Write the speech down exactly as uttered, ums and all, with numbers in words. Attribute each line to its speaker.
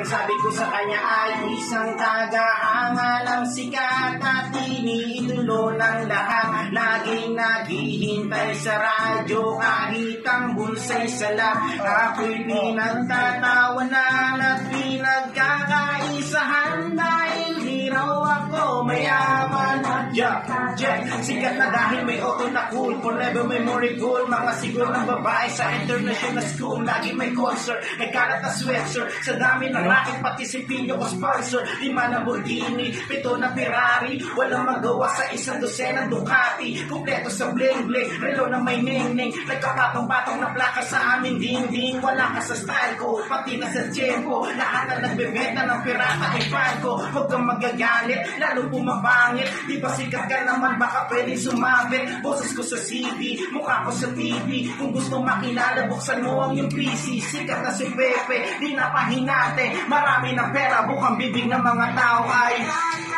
Speaker 1: sabi ko sa kanya ay isang tagahanga ng sikat at iniidolo ng lahat. Laging naghihintay sa radyo kahit ang bunsay sala. Ako'y pinagtatawanan at pinagkakaisahan dahil di raw ako mayaman. Yeah, yeah, sikat na dahil may auto na cool, forever memory cool. Mga siguro ng babae sa international school, lagi may concert, may kalat na sweatshirt. Sa dami ng racket, pati si Pino ko sponsor. Lima na Lamborghini, pito na Ferrari, walang magawa sa isang dosenang Ducati. Kompleto sa bling-bling, relo na may ning-ning, nagkapatong-patong na plaka sa aming ding-ding. Wala ka sa style ko, pati na sa tempo, lahat na nagbebenta ng pirata ay fan ko. Huwag kang magagalit, lalo pumabangit. Di ba sikat ka naman, baka pwede sumabit. Boses ko sa C D, mukha ko sa T V. Kung gusto makilala, buksan mo ang yung P C. Sikat na si Pepe, di napahinate. Marami ng pera, bukang bibig ng mga tao ay